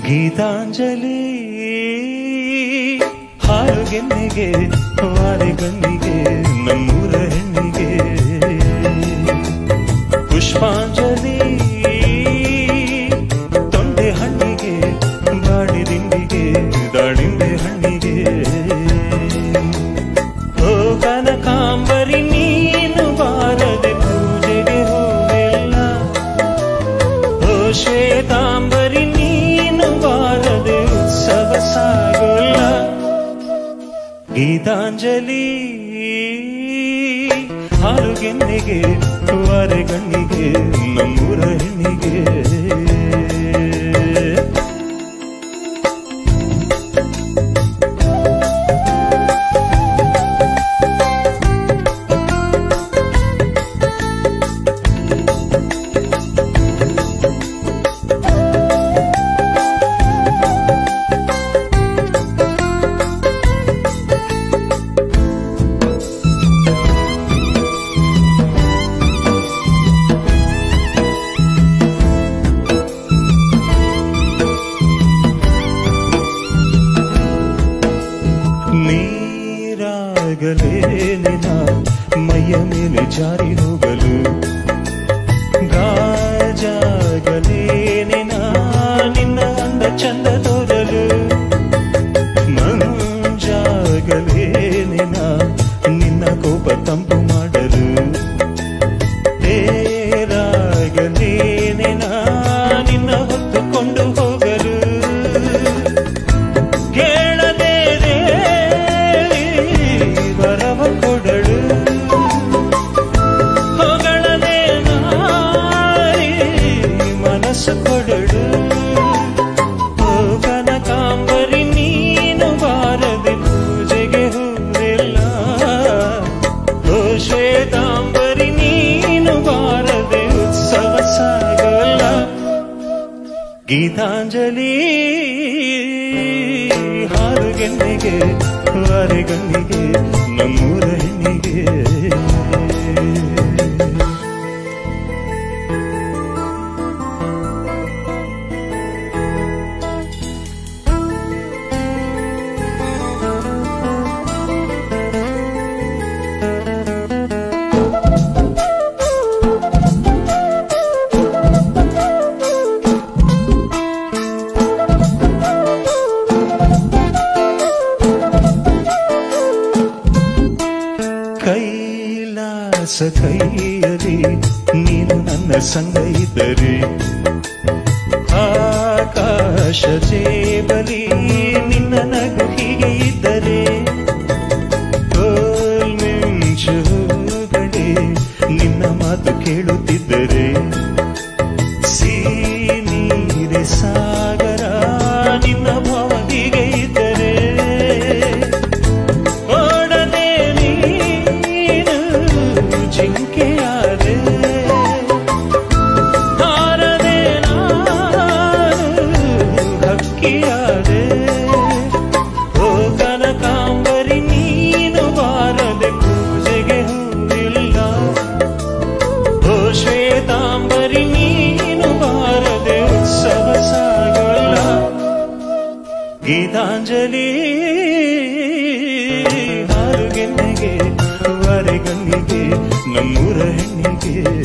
ಗೀತಾಂಜಲಿ ಹಾರುಗೆನ್ನೆಗೆ ವಾರೆಗಣ್ಣಿಗೆ ನಮ್ಮೂರ ಹೆಣ್ಣಿಗೆ ಪುಷ್ಪಾಂಜಲಿ ತೊಂಡೆ ಹಣ್ಣಿಗೆ ಬಾಡಿ ದಿಂಡಿಗೆ ದಾಳಿಂಬೆ ಹಣ್ಣಿಗೆ ಓ ಕನಕಾಂಬರಿ ನೀನು ಬಾರದೆ ಪೂಜೆಗೆ ಹೋಗಿಲ್ಲ ಓ ಶ್ವೇತಾಂಬರಿ ನೀನು ಬಾರದೆ ಉತ್ಸವ ಸಾಗೋಲ್ಲ ಗೀತಾಂಜಲಿ ಹಾರುಗೆನ್ನೆಗೆ ವಾರೆಗಣ್ಣಿಗೆ ನಮ್ಮೂರ ಹೆಣ್ಣಿಗೆ ನೀರಾಗಲೇನಿನ ಮೈಯ ಮೇಲೆ ಜಾರಿ ಹೋಗಲು ಗಾಜಾಗಲೇನಿನ ನಿನ್ನ ಅಂದ ಚಂದ ತೋರಲು ಮಂಜಾಗಲೇನಿನ ನಿನ್ನ ಕೋಪ ತಂಪು ಮಾಡಲು ತೇರಾಗಲೇನಿನ ನಿನ್ನ ಹೊತ್ತುಕೊಂಡು ಹೋಗಲು ಕೊಡಡು ಓ ಕನಕಾಂಬರಿ ನೀನು ಬಾರದೆ ಪೂಜೆಗೆ ಹೋಗಿಲ್ಲ ಓ ಶ್ವೇತಾಂಬರಿ ನೀನು ಬಾರದೆ ಉತ್ಸವ ಸಾಗಲ್ಲ ಗೀತಾಂಜಲಿ ಹಾರುಗೆನ್ನೆಗೆ ವಾರೆಗಣ್ಣಿಗೆ ನಮ್ಮೂರ ಹೆಣ್ಣಿಗೆ ಕೈಲಾಸ ಕೈಯಲಿ ನೀನು ನನ್ನ ಸಂಗ ಇದ್ದರೆ ಆಕಾಶ ಜೇಬಲಿ ನಿನ್ನ ನಗು ಹೀಗೆ ಇದ್ದರೆ ಮಿಂಚುಗಳೇ ನಿನ್ನ ಮಾತು ಕೇಳುತ್ತಿದ್ದರೆ ನೀರೆ ಸಾಗರ ನಿನ್ನ ಭಾವ ಹೀಗೆ ಇದ್ದರೆ ಜಿಂಕೆಯಾದೆ ಹಾರದೆ ನಾನು ಹಕ್ಕಿಯಾದೆ ಓ ಕನಕಾಂಬರಿ ನೀನು ಬಾರದೆ ಪೂಜೆಗೆ ಹೋಗಿಲ್ಲ ಓ ಶ್ವೇತಾಂಬರಿ ನೀನು ಬಾರದೆ ಉತ್ಸವ ಸಾಗಲ್ಲ ಗೀತಾಂಜಲಿ ಹಾರುಗೆನ್ನೆಗೆ ವಾರೆಗಣ್ಣಿಗೆ ನಮ್ಮೂರ ಹೆಣ್ಣಿಗೆ